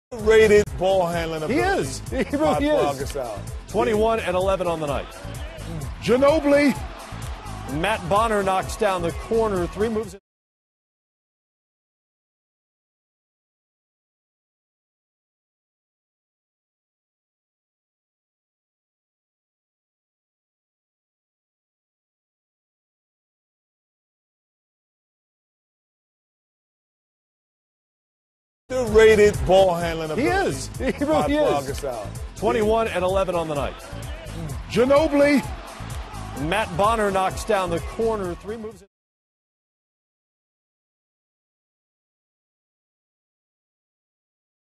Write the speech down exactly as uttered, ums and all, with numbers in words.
Rated ball handling He ability. is. He really is. twenty-one and eleven on the night. Ginobili. Matt Bonner knocks down the corner. Three moves. Rated ball handling He ability. is. He really is. twenty-one and eleven on the night. Ginobili. Matt Bonner knocks down the corner. Three moves.